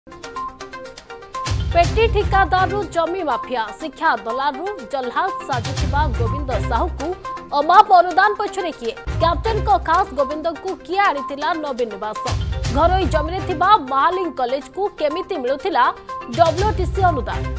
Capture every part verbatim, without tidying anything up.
पेटी ठिकादार जमी माफिया शिक्षा दलाल जल्लाद साजुवा गोविंद साहू को अमाप अनुदान पछरे किए कैप्टेन को खास गोविंद को किए आनीला नवीन निवास घर जमी महालिंग कॉलेज को केमिति मिलुथिला डब्ल्यूटीसी अनुदान।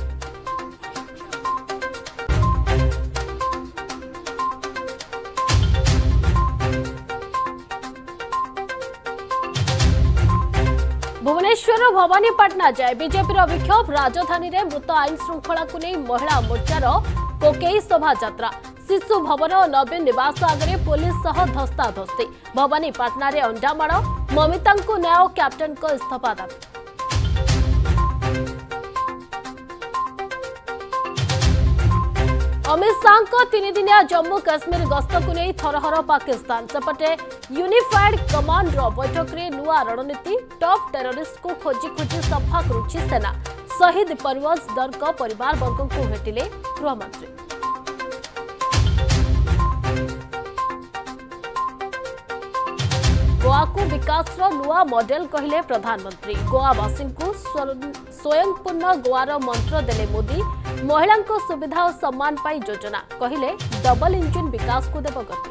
भुवनेश्वर भवानीपाटना जाए बीजेपी विक्षोभ राजधानी में मृत आईन श्रृंखला को नहीं महिला मोर्चार कोकेई शोभा यात्रा शिशु भवन और नवीन निवास आगे पुलिस सह धस्ताधस्ती भवानीपाटना रे अंडामाड़ ममिता को न्याय कैप्टेन को इस्तीफा दाबी। अमित शाह तीन दिनिया जम्मू काश्मीर गस्त को नहीं थरहर पाकिस्तान सेपटे यूनिफाइड कमांड बैठक में नुआ रणनीति टॉप टेररिस्ट को खोजी खोजी सफा करुछि सेना शहीद परवेज दर्ग परिवार वर्ग को भेटिले गृहमंत्री। गोवा को विकास नुआ मॉडल कहले प्रधानमंत्री गोवावासी को स्वयंपूर्ण गोवार मंत्र देले मोदी महिला सुविधा और सम्मान पाई योजना कहले डबल इंजिन विकास को देव गति।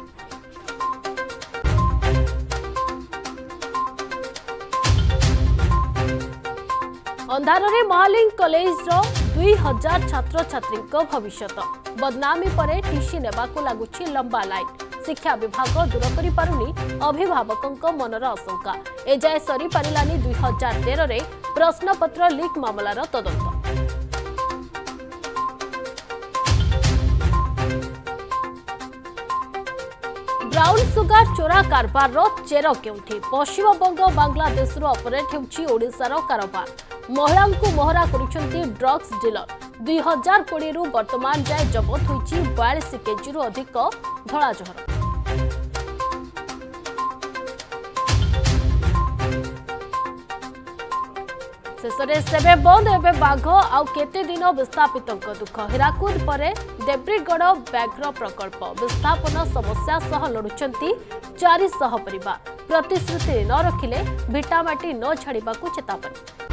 अंधार में महालिंग कॉलेज दुई हजार छात्र छात्री भविष्य बदनामी पर टीसी नेबा को लगुच लंबा लाइन शिक्षा विभाग दूर करि पारुनी अभिभावकों मनर आशंका एजाए सरी पारिलानी दुई हजार तेरह रे प्रश्नपत्र लीक मामलार तदंत। ब्राउन सुगार चोरा कारबार चेर केउठी पश्चिमबंग बांग्लादेश ऑपरेट होउछि ओडिशार कारोबार महिला को मोहरा करुछंती ड्रग्स डीलर दुई हजार कोड़ी रु वर्तमान जाए जबत होइछि बयालीस केजी रु अधिक धड़ा जहर। शेषे सेबे बंद एवं बाघ आउ केते दिन विस्थापित दुख हीराकुद पर देब्रीगढ़ व्याघ्र प्रकल्प विस्थापन समस्या सह लड़ुचंती चार सौ परिवार प्रतिश्रुति न रखिले भिटामाटी न छाड़िबाकू चेतावनी।